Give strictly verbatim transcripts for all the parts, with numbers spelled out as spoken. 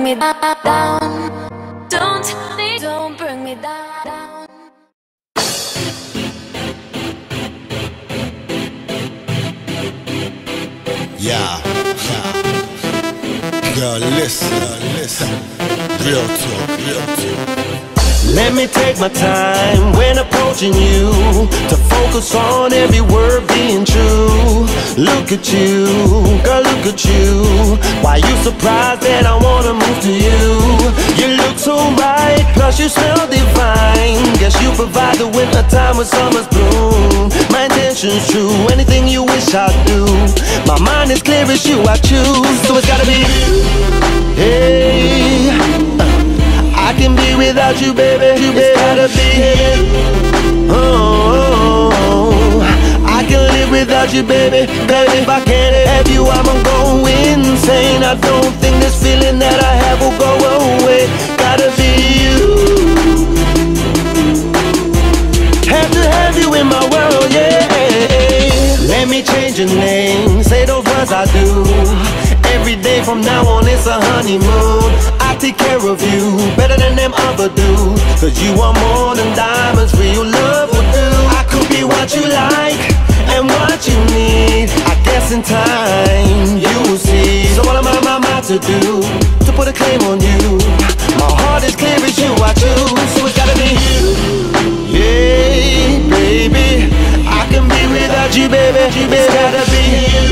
me down. Don't, don't bring me down. Yeah, yeah. Girl, listen, listen. Real talk, real talk. Let me take my time when approaching you to focus on every word being true. Look at you, girl, look at you. Why you surprised that I wanna move to you? You look so right, plus you smell divine. Guess you provide the winter time with summer's bloom. My intention's true, anything you wish I'd do. My mind is clear as you, I choose. So it's gotta be you. Hey, I can be without you, baby. You it's gotta be you. Oh, I can live without you, baby. Baby, if I can't have you, I'ma go insane. I don't think this feeling that I have will go away. Gotta be you. Have to have you in my world, yeah. Let me change your name, say those words I do. Every day from now on it's a honeymoon. I take care of you better than them other dudes, cause you are more than diamonds, real love will do. I could be what you like and what you need. I guess in time you will see. So what am I my mind to do to put a claim on you? My heart is clear as you, I choose. So it's gotta be you. Yeah, baby, I can be without you, baby. It's gotta be you.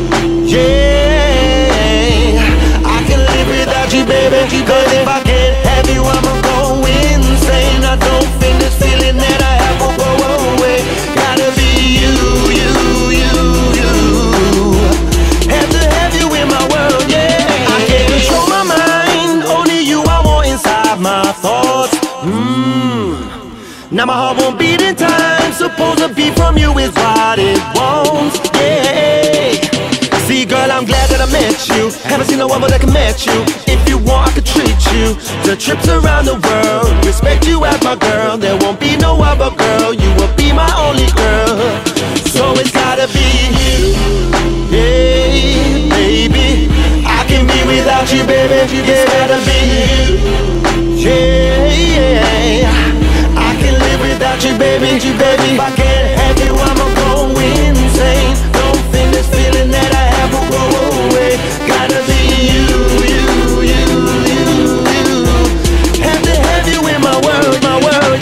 Yeah, I can live without you, baby. Cause if I can't have you, I'ma go insane. I don't think this feeling that I have will go away. Gotta be you, you, you, you. Have to have you in my world, yeah. I can't control my mind, only you I want inside my thoughts. Mmm. Now my heart won't beat in time. Suppose a beat from you is what it wants, yeah. See, girl, I'm glad that I met you. Haven't seen no one but I can match you. If you want, I could treat you to trips around the world. Respect you as my girl. There won't be no other girl. You will be my only girl. So it's gotta be you. Hey, baby, I can be without you, baby. It's gotta be you. Yeah, yeah. I can live without you, baby. You, baby. If I can't have you, I'ma go insane. Don't think this feeling that I have will go away. Gotta be you, you, you, you, you. Have to have you in my world, my world.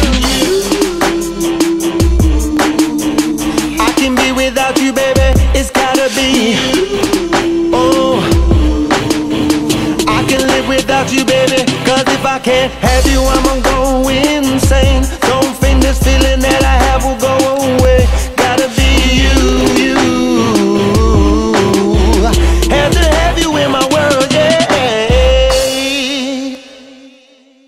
I can be without you, baby. It's gotta be you. Oh, I can live without you, baby. Cause if I can't have you, I'ma go insane. Don't think this feeling that I have will go away. Gotta be you, you. Have to have you in my world, yeah.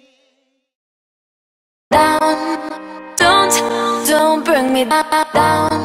Down, don't, don't bring me down.